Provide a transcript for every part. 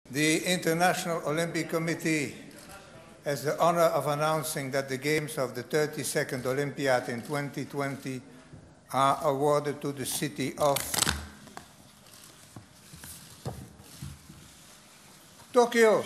The International Olympic Committee has the honor of announcing that the Games of the 32nd Olympiad in 2020 are awarded to the city of Tokyo.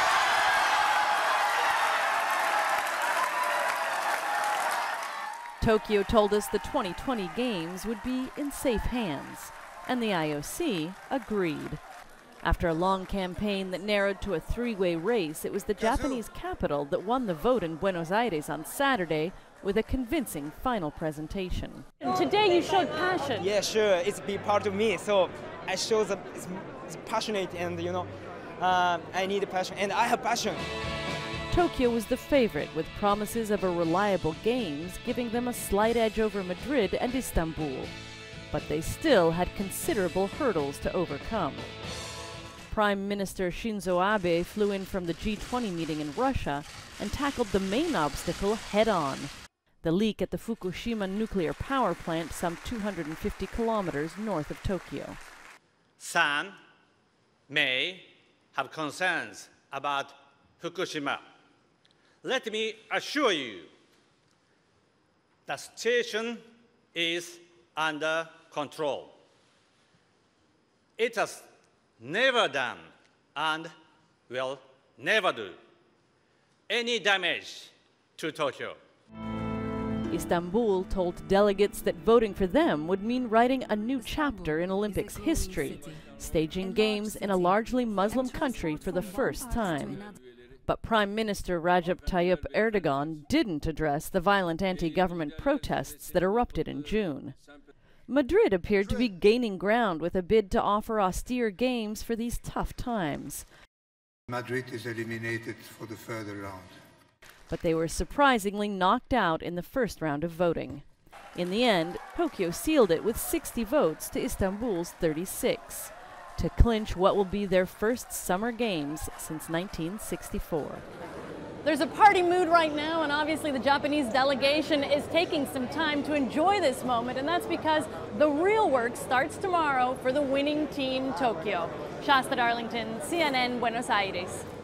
Tokyo told us the 2020 Games would be in safe hands, and the IOC agreed. After a long campaign that narrowed to a three-way race, it was the Japanese capital that won the vote in Buenos Aires on Saturday with a convincing final presentation. And today you showed passion. Yeah, sure. It's a big part of me, so I show that it's passionate, and I need passion, and I have passion. Tokyo was the favorite, with promises of a reliable Games giving them a slight edge over Madrid and Istanbul. But they still had considerable hurdles to overcome. Prime Minister Shinzo Abe flew in from the G20 meeting in Russia and tackled the main obstacle head-on: the leak at the Fukushima nuclear power plant some 250 kilometers north of Tokyo. Some may have concerns about Fukushima. Let me assure you, the situation is under control. It has never done and will never do any damage to Tokyo. Istanbul told delegates that voting for them would mean writing a new chapter in Olympics history, staging Games in a largely Muslim country for the first time. But Prime Minister Recep Tayyip Erdogan didn't address the violent anti-government protests that erupted in June. Madrid appeared to be gaining ground with a bid to offer austere Games for these tough times. Madrid is eliminated for the further round. But they were surprisingly knocked out in the first round of voting. In the end, Tokyo sealed it with 60 votes to Istanbul's 36, to clinch what will be their first Summer Games since 1964. There's a party mood right now, and obviously the Japanese delegation is taking some time to enjoy this moment, and that's because the real work starts tomorrow for the winning team, Tokyo. Shasta Darlington, CNN, Buenos Aires.